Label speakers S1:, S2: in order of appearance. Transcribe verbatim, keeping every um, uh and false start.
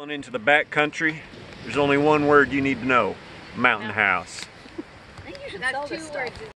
S1: Down into the backcountry, there's only one word you need to know: mountain house.
S2: I think you should sell this stuff.